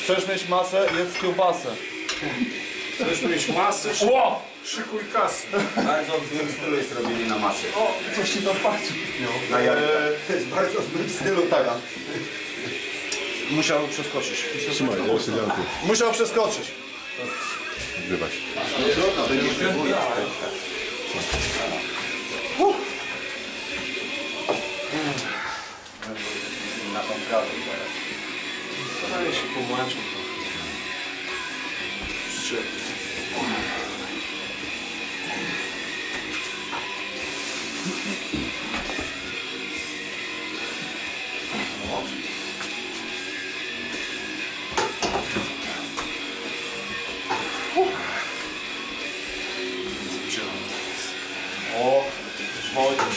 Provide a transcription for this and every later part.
Chcesz mieć masę, jedz kiełbasę. Chcesz mieć masę, szykuj kasę. Bardzo w złym stylu jest robienie na masie. O, coś ci to patrzy. To jest bardzo w złym stylu, tak. Musiał przeskoczyć. Trzymaj, ja jeszcze dziękuję. Musiał przeskoczyć. Grywać. Trudno, będzie próbuje. Na tą prawdę teraz. Daje się pomłaczyć. O, Wojciech.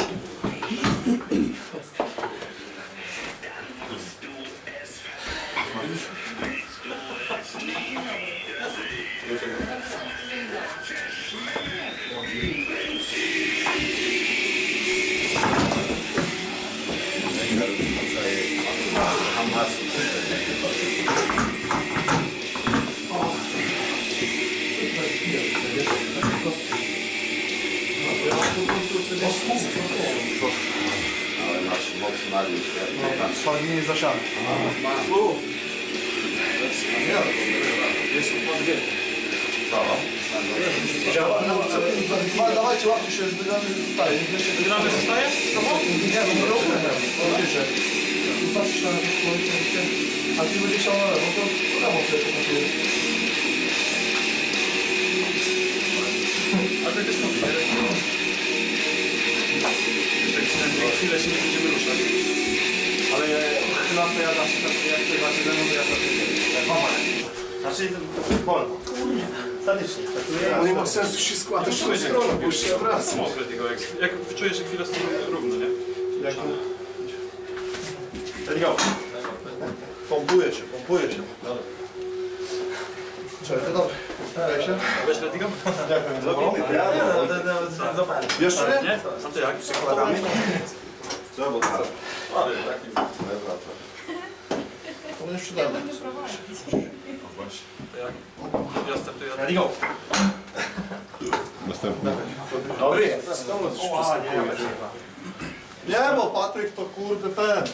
Ale masz moc Mariusz. Spadnie zasiany. Jest podwie. Dawajcie, łapcie się, wygrany zostaje. Wygrany zostaje? Nie, no rozumiem. Wiecie, ustawcie się na policję, a ty będzie chciał na lewo, to lewo sobie pokazuje. A tak jest mówię. Tak przynajmniej chwilę się nie będziemy ruszać. Ale chyba to ja zawsze tak jak to znaczy, że ja Znaczy, wolno. Statycznie. nie ma sensu się składać w tą stronę, bo już się wraca. Jak wyczujesz, że chwilę stoi równo, nie? Let's go. Pompuje się. Dobra. Czekaj, to dobrze. Staraj się. Weź Let's go? Jeszcze nie? Nie? A ty jak? Przekładamy? Co, bo tak. To będzie przydane. To jak? Ja startuję. Let's go. Następny. Dobry jest. Nie, bo Patryk to kurde ten.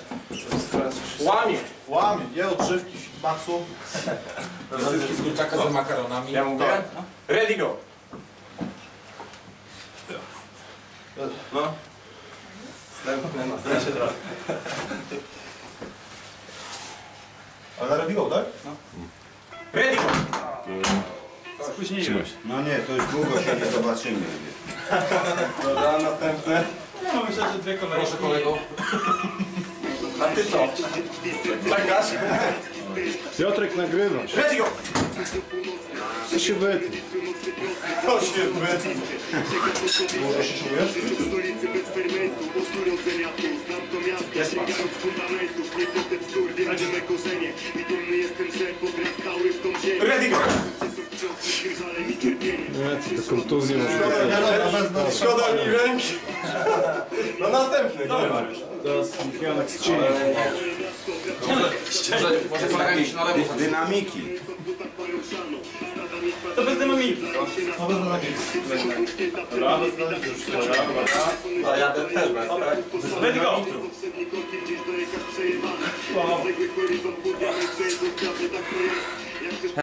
Łamie. Je odżywki Fitmaxu. Rozrywki z kurczaka z makaronami. Ja mówię? Ready go! No. Następny teraz. Ale na ready go, tak? Ready go! Spóźniłem. No nie, to już długo się nie zobaczymy. Dobra, następne. No myślę, że dwie kolejne. Proszę kolego. A ty co? Czekasz? Piotrek, nagrywasz. Ready go! Co się wytnie? To się wytnie. Może się czujesz? Jest pas. Ready go! Nie, to kontuzję może. Szkoda mi ręki. No następny. Dawaj Mariusz. Teraz Janek z cieni. Może starajmy się na lewo. Dynamiki. To bez dynamiki. No bez nagi. Dobra, bez nagi. Dobra. A ja też bez, tak? Ready go!